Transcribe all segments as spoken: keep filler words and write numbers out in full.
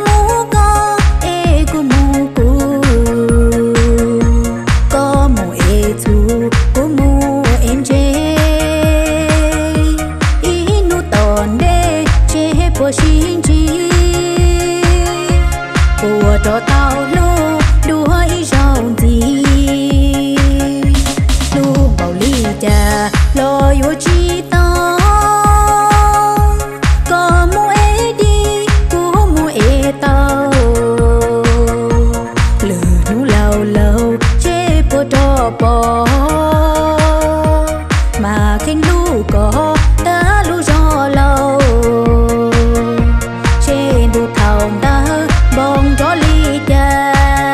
mu có e của mu cu có mu e thu của mu em chê ý nu tòn đê chê po xin chi của trò tao lu đua ý rau gì lu bảo ly trà lo yo chi to có mu e đi của mu e tao lừa nu lâu lâu chê po trò po mà khen lu có ta lu rò lâu trên đu thầu ta bông gió ly trà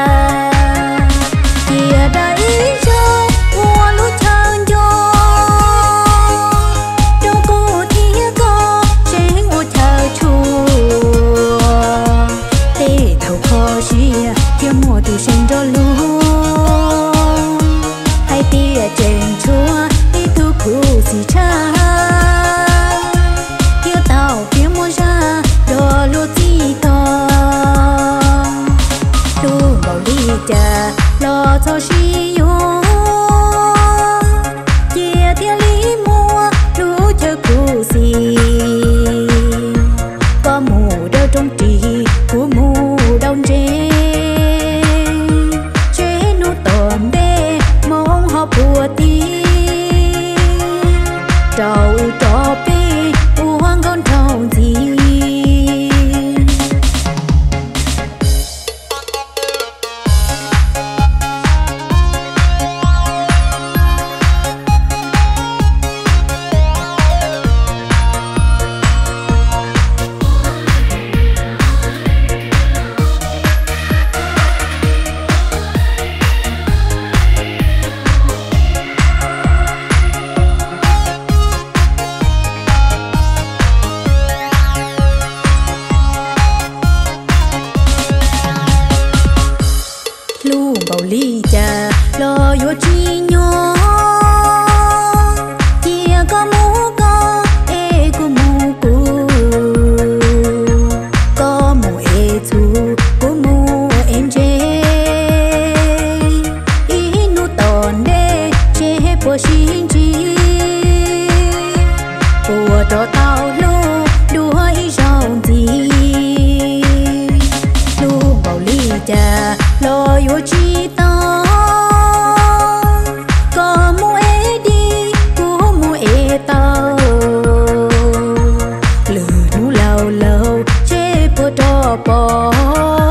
kia đấy cho mua lu thang cho đâu có thia có trên ô thờ chùa tê thầu khó xia kia mua từ sen cho lu hai tia trên chúa đi thu cụ gì cha kia tao kia mua ra đồ lu chi to lu bảo ly trà lo cho xí yo chia tia lý mua lu cho cụ gì có mù đâu trong trì của mù đông chế chế nu tòm đê mong họ bùa ti trâu trò bê uống con trâu gì lu bảo ly trà lo yo chi nhỏ chia có mu có e của mu cu có mu e thu của mu em chê ý nu tòn đê chê po xin chi của trò tao lu đua ý rau gì lu bảo ly trà lo yo chi to có mu e đi của mu e tao lừa nu lâu lâu chê po trò po